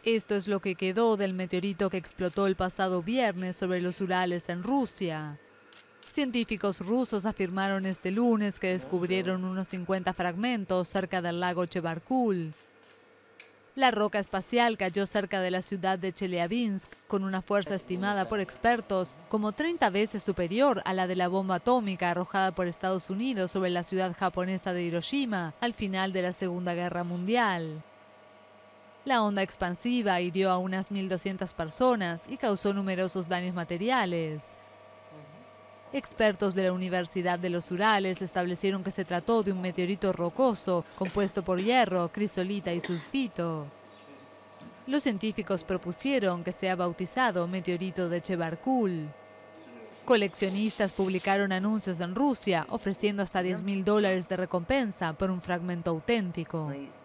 Esto es lo que quedó del meteorito que explotó el pasado viernes sobre los Urales en Rusia. Científicos rusos afirmaron este lunes que descubrieron unos 50 fragmentos cerca del lago Chebarkul. La roca espacial cayó cerca de la ciudad de Chelyabinsk con una fuerza estimada por expertos como 30 veces superior a la de la bomba atómica arrojada por Estados Unidos sobre la ciudad japonesa de Hiroshima al final de la Segunda Guerra Mundial. La onda expansiva hirió a unas 1.200 personas y causó numerosos daños materiales. Expertos de la Universidad de los Urales establecieron que se trató de un meteorito rocoso compuesto por hierro, crisolita y sulfito. Los científicos propusieron que sea bautizado meteorito de Chebarkul. Coleccionistas publicaron anuncios en Rusia ofreciendo hasta $10.000 de recompensa por un fragmento auténtico.